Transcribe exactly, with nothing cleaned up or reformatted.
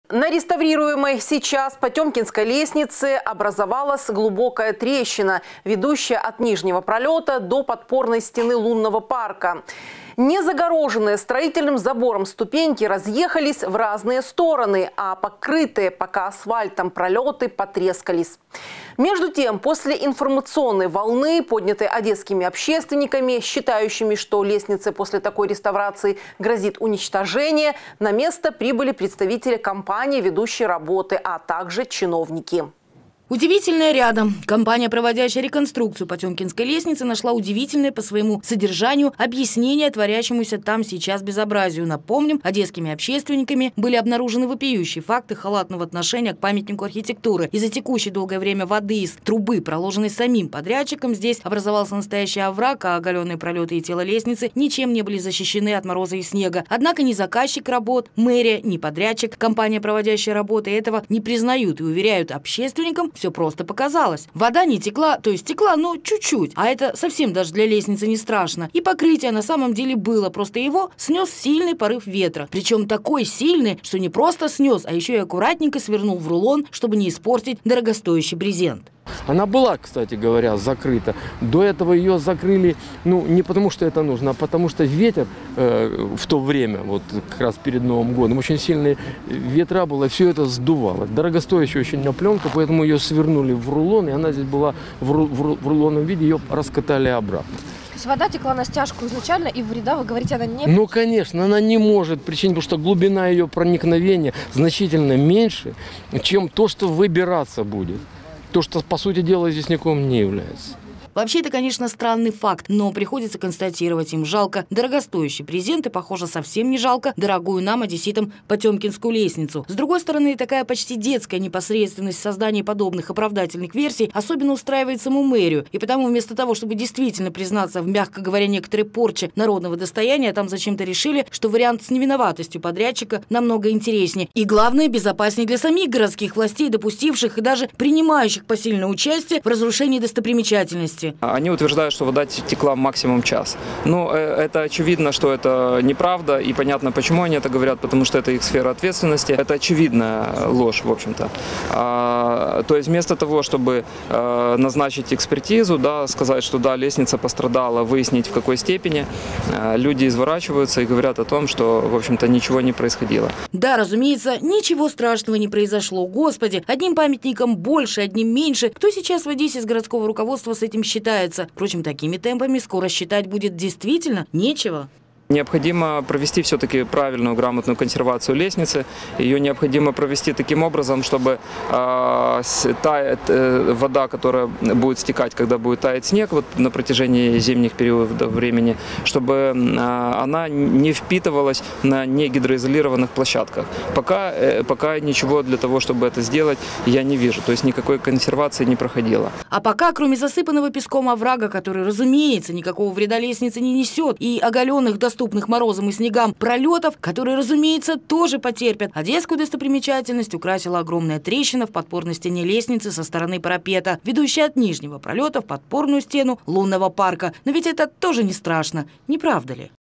На реставрируемой сейчас Потемкинской лестнице образовалась глубокая трещина, ведущая от нижнего пролета до подпорной стены лунного парка. Не загороженные строительным забором ступеньки разъехались в разные стороны, а покрытые пока асфальтом пролеты потрескались. Между тем, после информационной волны, поднятой одесскими общественниками, считающими, что лестнице после такой реставрации грозит уничтожение, на место прибыли представители компании, ведущей работы, а также чиновники. Удивительное рядом. Компания, проводящая реконструкцию Потемкинской лестницы, нашла удивительное по своему содержанию объяснение творящемуся там сейчас безобразию. Напомним, одесскими общественниками были обнаружены вопиющие факты халатного отношения к памятнику архитектуры. Из-за текущей долгое время воды из трубы, проложенной самим подрядчиком, здесь образовался настоящий овраг, а оголенные пролеты и тело лестницы ничем не были защищены от мороза и снега. Однако ни заказчик работ, мэрия, ни подрядчик, компания, проводящая работы, этого не признают и уверяют общественникам, все просто показалось. Вода не текла, то есть текла, но чуть-чуть. А это совсем даже для лестницы не страшно. И покрытие на самом деле было, просто его снес сильный порыв ветра. Причем такой сильный, что не просто снес, а еще и аккуратненько свернул в рулон, чтобы не испортить дорогостоящий брезент. Она была, кстати говоря, закрыта. До этого ее закрыли, ну, не потому что это нужно, а потому что ветер э, в то время, вот как раз перед Новым годом, очень сильные ветра было, и все это сдувало. Дорогостоящая очень пленка, поэтому ее свернули в рулон, и она здесь была в, ру в, в рулонном виде, ее раскатали обратно. То есть вода текла на стяжку изначально, и вреда, вы говорите, она не... Ну, конечно, она не может причинить, потому что глубина ее проникновения значительно меньше, чем то, что выбираться будет. То, что, по сути дела, здесь никому не является. Вообще, это, конечно, странный факт, но приходится констатировать, им жалко дорогостоящий презент, и, похоже, совсем не жалко дорогую нам, одесситам, Потемкинскую лестницу. С другой стороны, такая почти детская непосредственность в создании подобных оправдательных версий особенно устраивает саму мэрию. И потому вместо того, чтобы действительно признаться в, мягко говоря, некоторой порче народного достояния, там зачем-то решили, что вариант с невиноватостью подрядчика намного интереснее. И, главное, безопаснее для самих городских властей, допустивших и даже принимающих посильное участие в разрушении достопримечательности. Они утверждают, что вода текла максимум час. Но это очевидно, что это неправда, и понятно, почему они это говорят, потому что это их сфера ответственности. Это очевидная ложь, в общем-то. А, то есть вместо того, чтобы а, назначить экспертизу, да, сказать, что да, лестница пострадала, выяснить в какой степени, а, люди изворачиваются и говорят о том, что, в общем-то, ничего не происходило. Да, разумеется, ничего страшного не произошло. Господи, одним памятником больше, одним меньше. Кто сейчас в Одессе из городского руководства с этим считается? Считается. Впрочем, такими темпами скоро считать будет действительно нечего. Необходимо провести все-таки правильную, грамотную консервацию лестницы. Ее необходимо провести таким образом, чтобы э, тает, э, вода, которая будет стекать, когда будет таять снег вот, на протяжении зимних периодов времени, чтобы э, она не впитывалась на негидроизолированных площадках. Пока, э, пока ничего для того, чтобы это сделать, я не вижу. То есть никакой консервации не проходило. А пока, кроме засыпанного песком оврага, который, разумеется, никакого вреда лестнице не несет, и оголенных доступных доступных морозом и снегам пролетов, которые, разумеется, тоже потерпят. Одесскую достопримечательность украсила огромная трещина в подпорной стене лестницы со стороны парапета, ведущая от нижнего пролета в подпорную стену лунного парка. Но ведь это тоже не страшно, не правда ли?